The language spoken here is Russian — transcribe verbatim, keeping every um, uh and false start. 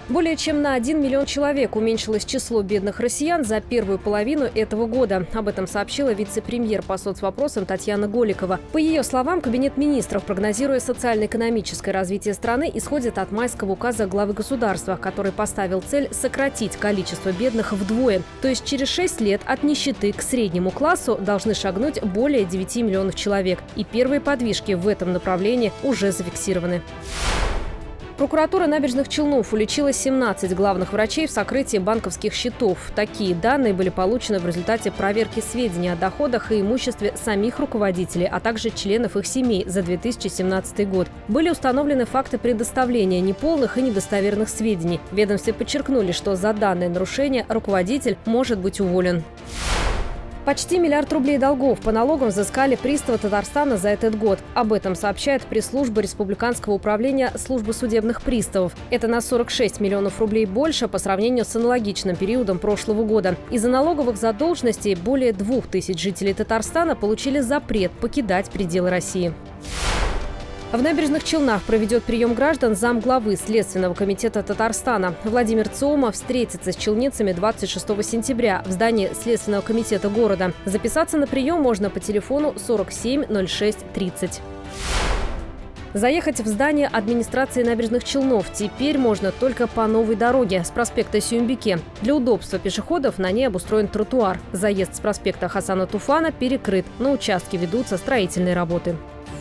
Более чем на один миллион человек уменьшилось число бедных россиян за первую половину этого года. Об этом сообщила вице-премьер по соцвопросам Татьяна Голикова. По ее словам, Кабинет министров, прогнозируя социально-экономическое развитие страны, исходит от майского указа главы государства, который поставил цель сократить количество бедных вдвое. То есть через шесть лет от нищеты к среднему классу должны шагнуть более девяти миллионов человек. И первые подвижки в этом направлении уже зафиксированы. Прокуратура Набережных Челнов уличила семнадцать главных врачей в сокрытии банковских счетов. Такие данные были получены в результате проверки сведений о доходах и имуществе самих руководителей, а также членов их семей за две тысячи семнадцатый год. Были установлены факты предоставления неполных и недостоверных сведений. В ведомстве подчеркнули, что за данное нарушение руководитель может быть уволен. Почти миллиард рублей долгов по налогам взыскали приставы Татарстана за этот год. Об этом сообщает пресс-служба Республиканского управления службы судебных приставов. Это на сорок шесть миллионов рублей больше по сравнению с аналогичным периодом прошлого года. Из-за налоговых задолженностей более двух тысяч жителей Татарстана получили запрет покидать пределы России. В Набережных Челнах проведет прием граждан замглавы Следственного комитета Татарстана. Владимир Цоума встретится с челнецами двадцать шестого сентября в здании Следственного комитета города. Записаться на прием можно по телефону сорок семь ноль шесть тридцать. Заехать в здание администрации Набережных Челнов теперь можно только по новой дороге с проспекта Сюмбике. Для удобства пешеходов на ней обустроен тротуар. Заезд с проспекта Хасана Туфана перекрыт. На участке ведутся строительные работы.